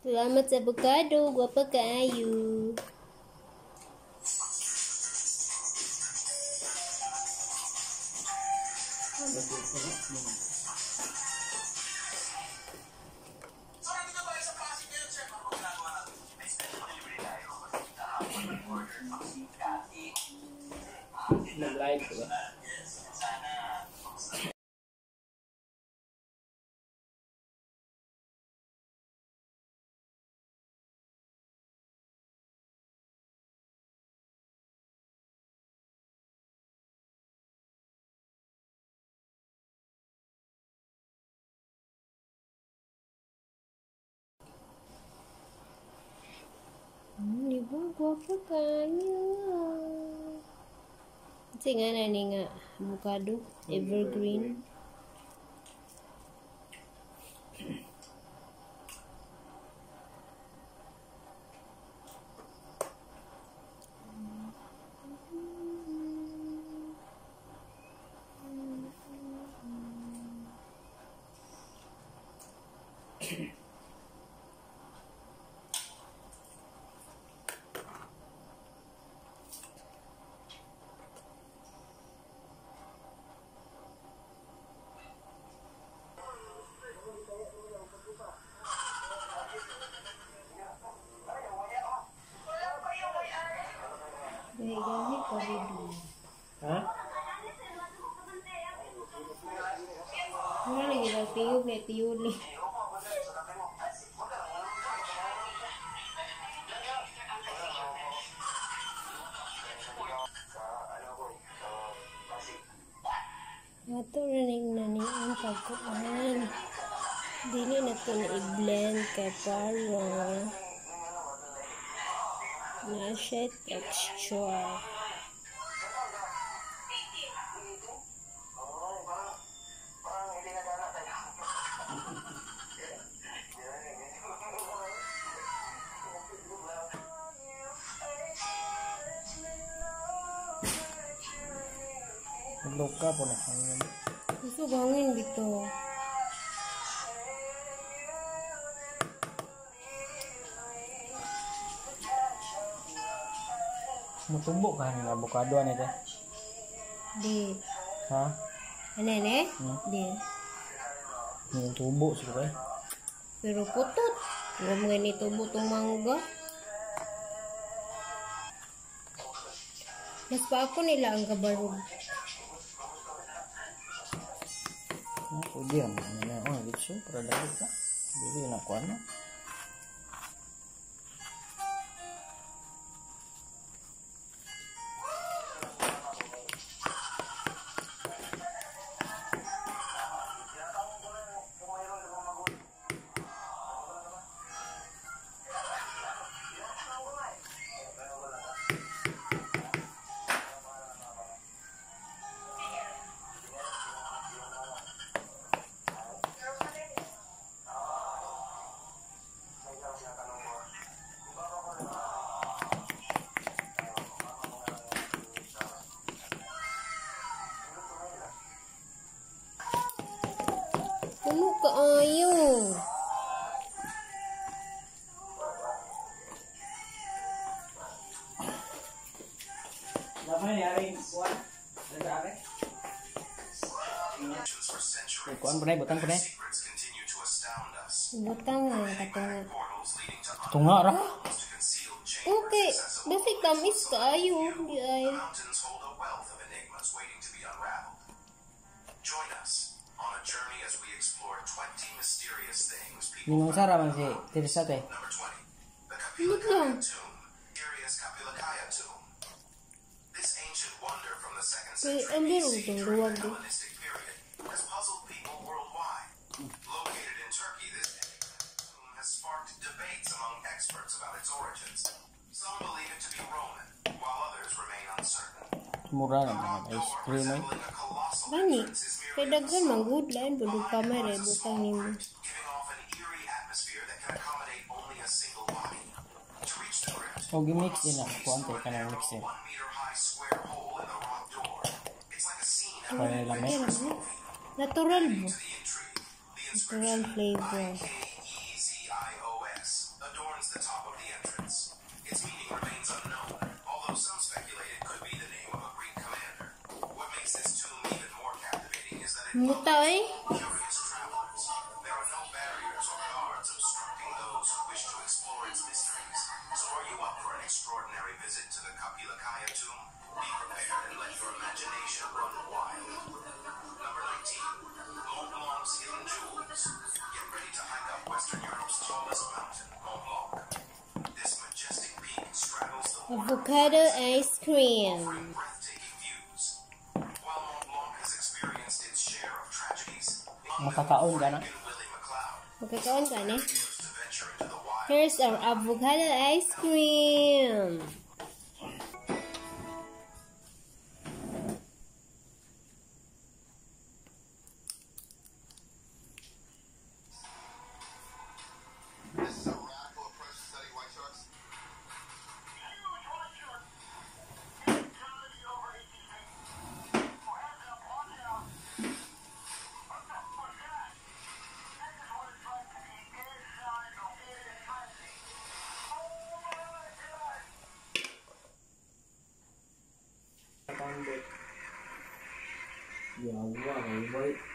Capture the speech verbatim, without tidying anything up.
Salamat sa avocado. Guwapa kaayo. Nag-live ko ba? Hmm, di ba? Guwapa kaayo. Kasi nga na ni nga avocado. Evergreen. Dahil gamit pa rin. Ha? Ano lagi daw tiyog na tiyog ni. Ato rin na ni ang pagkuhan. Dili na ito na i-blend kay para na siya texture. Luka po na hangin. Gusto hangin dito. Mutumbo ka ng avocado ano ito? Di. Ha? Ano ne? Hmm? Di. Yung tubo siguro eh. Pero putot. Huwag mo ganito butong mangga. Mas pa ako nila ang kabarog. Ah, pwede yan. Ano na, oh, litso, para dahil ka. Bili na ko ano. Ano kaayo? Dapat na yaring kuwan. Dada eh. Kuwan po na, butang po na. Butang nga katunga. Tunga ra. Okay, basic tamis kaayo. Di ay. Ninong Sara man si Teresa te. Ano lang? Kaya ang biro itong luwag eh. Mura na mga ice cream eh. Bani, kaya daghan mang good line, budog kamera eh, butang nimo. O gimix din na. Kuwan tayo ka na mix eh. Kaya nila Kaya mix. naman. Natural mo. Natural flavor. Muta eh. Curious travelers, there are no barriers or guards obstructing those who wish to explore its mysteries. So are you up for an extraordinary visit to the Kapilakaya tomb? Be prepared and let your imagination run wild. Number nineteen, Mont Blanc's Hidden Jewels. Get ready to hike up Western Europe's tallest mountain, Mont Blanc. This majestic peak straddles the border Avocado ice cream. offering breathtaking views. While Mont Blanc has experienced its share of tragedies, among them Makakaon ka na? Frank and Willie McLeod Magkakaon ka ni? refused to venture into the wild. Here's our avocado ice cream. This is a radical approach to studying white sharks. Huge white shark. Mentality over eighteen feet. Oh, heads up, watch out. What the fuck was that? That is what it's like to be inside of it in frenzy. Oh my god! Ya, wow,